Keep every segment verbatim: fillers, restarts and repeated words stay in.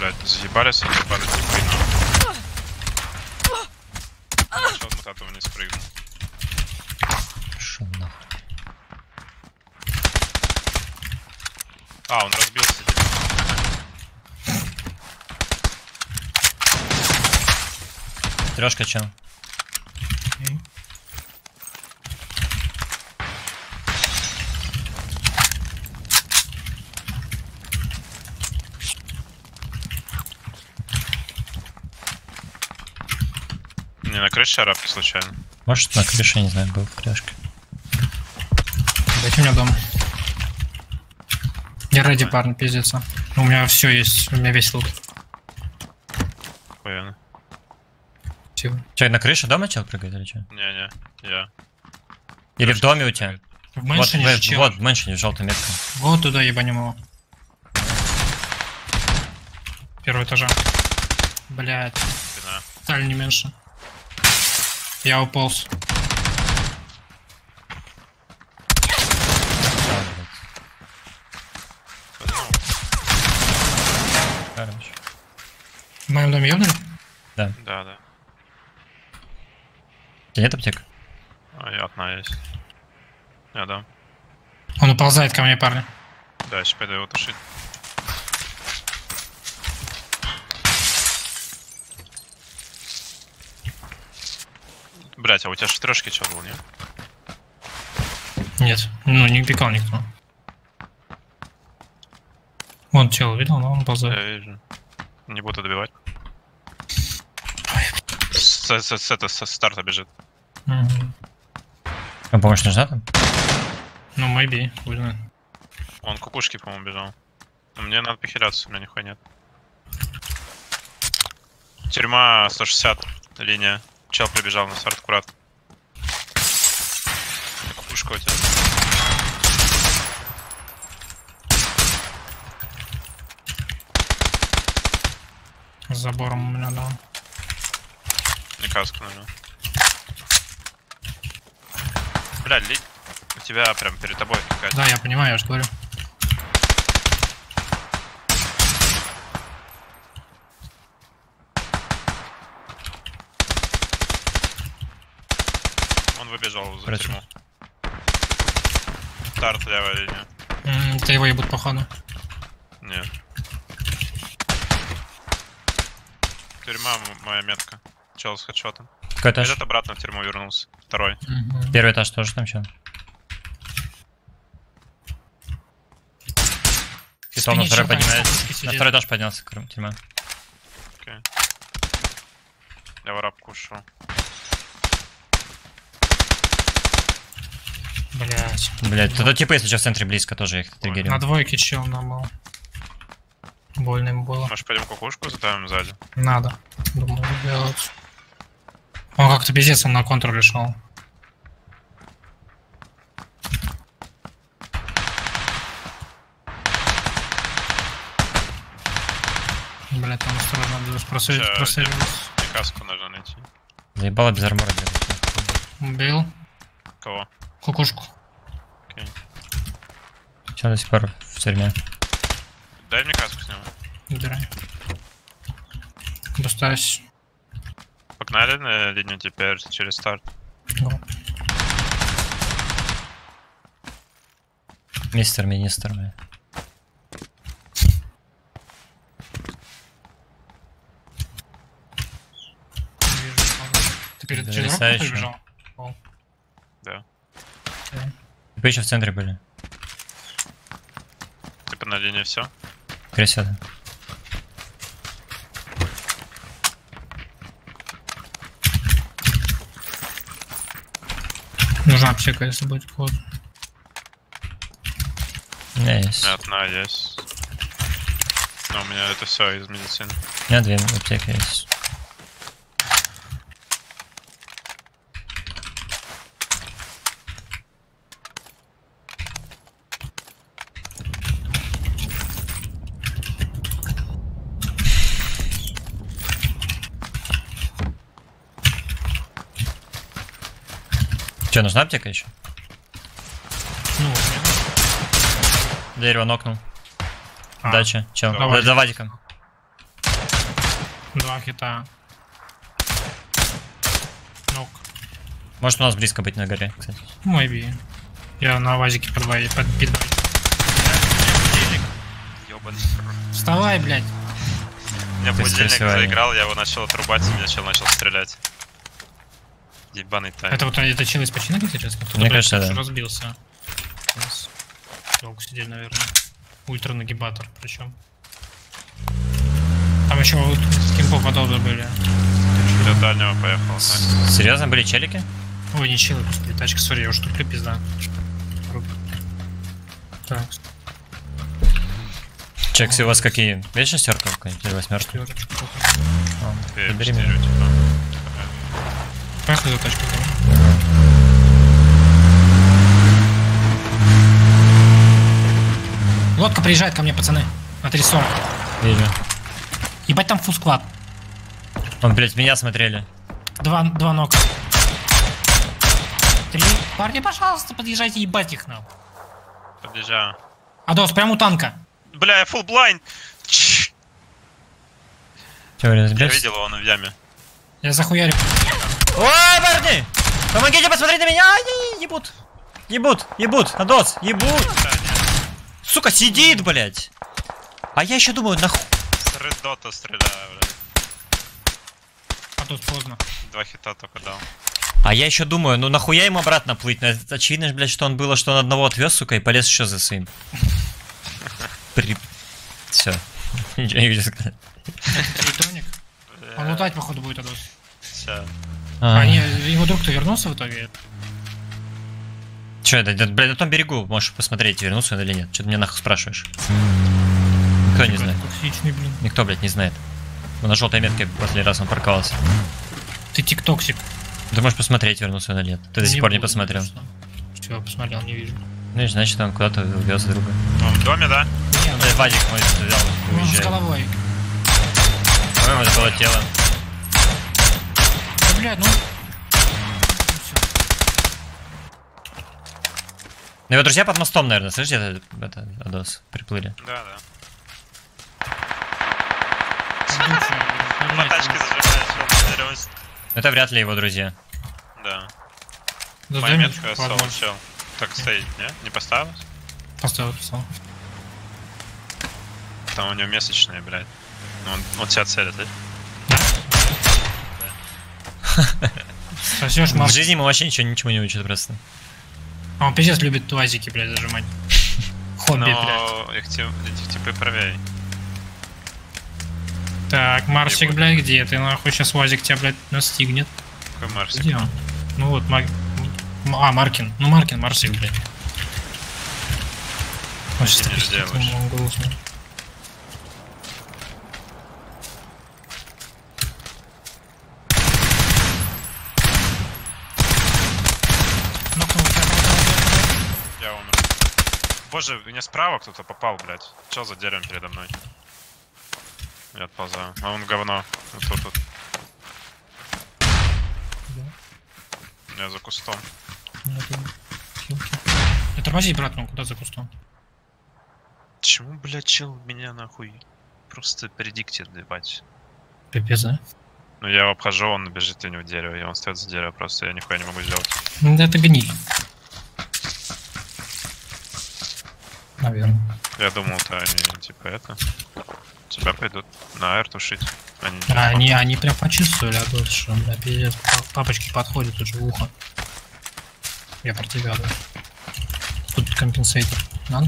Блять, заебались, заебались, спрыгнул. Что он от этого не спрыгнул? Шум нахуй. А, он разбился. Трешка чел. Okay. Не на крыше арабки случайно? Может на крыше, не знаю, был в кряжке. Дайте мне дом. Я ради парня пиздец. У меня все есть, у меня весь лут. Охуенно. Че, на крыше дома чел прыгает или что? Не-не, я. Или в доме у тебя? В мэншене вот, же чел. вот, в мэншене, в желтой метке. Вот туда ебанем его. Первого этажа. Блять. Спина. Сталь не меньше. Я уполз. Хорошо. В моем доме ёбнули? Да. Да, да. У тебя нет аптек? А, и одна есть. Я дам. Он уползает ко мне, парни. Да, еще пойду его тушить. Блять, а у тебя шестерёшки чел был, нет? Нет, ну не пикал никто. Вон чел, видел, но он ползает. Я вижу. Не буду добивать. С, с, с, с, со старта бежит. Угу. А помощь нужна там? Ну, maybe, хуй знает. Он кукушки, по-моему, бежал. Но мне надо похиляться, у меня нихуя нет. Тюрьма сто шестьдесят, линия. Чел прибежал на старт, аккурат. Кукушка у тебя. С забором у меня, да. Не каску, наверное. Бля, ли... у тебя прям перед тобой какая-то. Да, я понимаю, я же говорю. Он выбежал за Хорошо. тюрьму. Старт, левая линия. М, Это его ебут, походу. Нет. Тюрьма, моя метка. Чел с хедшотом. Какой этаж? Этот обратно в тюрьму вернулся. Второй. Мгм. Первый этаж тоже там чел. Хитом на Спине второй чел, там поднимается. кукушки На сидят. второй этаж поднялся, крым, тюрьма. Окей. Я ворап кушал. Блять. Блять, туда типа, если сейчас в центре близко, тоже их триггерим. На двойке чел нам был. Больно ему было. Может, пойдем кукушку затавим сзади? Надо. Думаю, делать. Он как-то пиздец, он на контроле шел. Блять, там осторожно, надо просвет, Ща, просвет. Мне каску нужно найти. Заебало без армора делать. Убил. Кого? Кукушку. Окей. Чел до сих пор в тюрьме. Дай мне каску с него. Убирай. Достаюсь. Погнали на линию теперь через старт. Го. Мистер, министр, мой. Вижу, ладно. Ты перед Да, через дорогу рисающий. побежал? Да. Вы еще в центре были. Типа на линии все. Кресята. Нужна аптека, если будет ход. У меня есть. У меня одна есть. Но у меня это все из медицины. У меня две аптеки есть. Че, нужна аптека еще? Ну, Дерево нокнул. А. Дача, чел. Давай. За, за Вадиком. Два хита. Нок. Может у нас близко быть на горе, кстати. Мой би. Я на вазике под двои, под би два. Ёбаный. Вставай, блядь. У меня Ты будильник стрессование. заиграл, я его начал отрубать, и меня чел начал стрелять. Ебаный тайм. Это вот это чел из починок, интересно? Кто-то, Мне блядь, кажется, уже да. разбился. Сейчас. Долго сидели, наверное. Ультра нагибатор, причем. Там еще вот с кемпов подолго были. До дальнего поехал. так. Серьезно, были челики? Ой, не челы, господи, тачка, сори, я уже туплю, пизда. Так, Чекси, у вас какие? Есть шестерка какая-нибудь или восьмерка? четверочку. Две, Забери четыре, меня. типа. Поехали за тачкой. Лодка приезжает ко мне, пацаны. На три сорок. Вижу. Ебать, там фул склад. Он, блядь, меня смотрели. Два, два нока. Три. Парни, пожалуйста, подъезжайте, ебать их нам. Подъезжаю. Адос, прямо у танка. Бля, я full blind. Чш. Че, вы Я разберетесь? видел, он в яме. Я захуярю. Ой, парни! Помогите, посмотрите меня! Ай, ебут! Ебут, ебут, Адос, ебут! Да, нет, Сука, сидит, блядь! А я еще думаю, нахуй... с редота стреляю, бля. Адос, поздно. Два хита только дал. А я еще думаю, ну нахуя ему обратно плыть? Ну, это очевидно, ж, блядь, что он было, что он одного отвез, сука, и полез еще за своим. При... Все. Ничего не видел сказать. Электроник. Он лутать, походу, будет Адос. Все. А, А, не, его друг-то вернулся в итоге? Че это, да, блядь, на том берегу, можешь посмотреть, вернулся он или нет. Че ты меня нахуй спрашиваешь? Никто не знает. Токсичный, блин. Никто, блядь, не знает. Он на желтой метке последний раз он парковался. Ты тиктоксик. Ты можешь посмотреть, вернулся он или нет. Ты до сих пор не посмотрел. Все, посмотрел, не вижу. Ну и значит, он куда-то увез друга. Он в доме, да? Нет, Да, Вадик мой взял, он с уезжает. головой. По-моему, это было тело. Да, блядь, ну... Всё. Ну его друзья под мостом, наверное, слышите, это, это Адос, приплыли. Да, да. Души, На блядь, тачке зажимаешь, деремся. Это вряд ли его друзья. Да. да, Моя дай метка мне соло ладно. чел. Так стоит, не? Не поставилась? Поставил, поставил. Там у него месячные, блядь. Ну, Он, он тебя целит, да? Сосешь, В Марк. жизни ему вообще ничего, ничего не учат просто. А он пиздец любит туазики, блядь, зажимать. Хобби, блядь. Но их, ти- этих типы правее. Так, Марсик, Его. блядь, где ты? Нахуй сейчас Вазик тебя, блядь, настигнет. Какой Марсик? Где он? Ну вот, Мар... М- А, Маркин. Ну, Маркин, Марсик, блядь. Он сейчас Ты не такой сидит, сделаешь. ему грустно. Нокнул тебя, Я умер. Боже, у меня справа кто-то попал, блядь. Чел за деревом передо мной? Я отползаю. А он говно. Вот тут, тут. Я за кустом. Нету хилки. Да тормози, брат, ну куда за кустом? Почему, блядь, чел меня нахуй? Просто предиктит, ебать. Пипец, да? Ну я его обхожу, он бежит, у него дерево, и он стоит за дерево, просто я нихуя не могу сделать. Ну, да это гниль. Наверное. Я думал-то они, типа, это... Тебя пойдут на аэр тушить. Они, А, они, они прям почувствовали, а тут что, бля, пиздец. Па- Папочки подходят тут же в ухо. Я про тебя, да. Тут компенсейтор. Надо?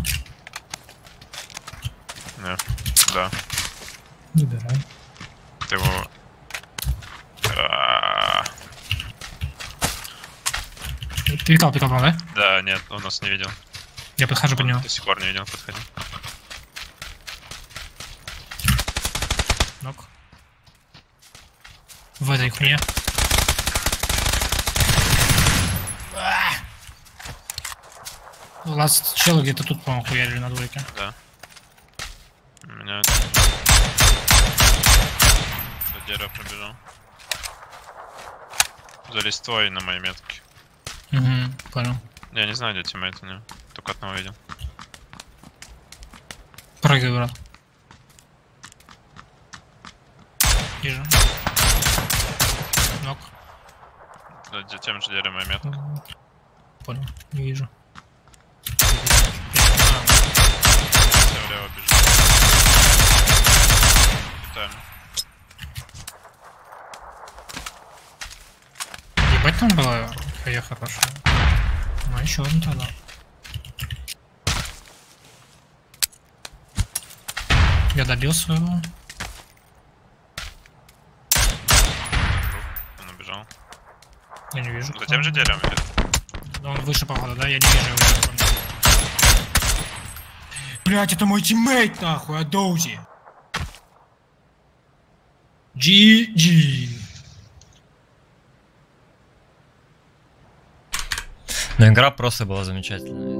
Не, да. Забирай. Ты его... А, Пикал, пикал, да? Да, нет, он нас не видел. Я подхожу под него. До сих пор не видел, подходи. Нок. В этой хуйне. Ласт чел где-то тут, по-моему, хуярили на двойке. Да. У меня... За дерево пробежал. За листвой на моей метке. Угу, понял. Я не знаю, где тиммейт у него. Только одного видел. Прыгай, брат. Вижу. Нок. Да, де- тем же деревом я метку. М, Понял, не вижу. Все влево бежит. Летаем. Ебать там было хая хорошая. Ну еще один тогда. Я добил своего. Он убежал. Я не вижу. За кто тем же он. деревом идет. Да он выше, походу, да? Я не вижу его. Блять, это мой тиммейт, нахуй, Адоузи. джи джи. Но игра просто была замечательная.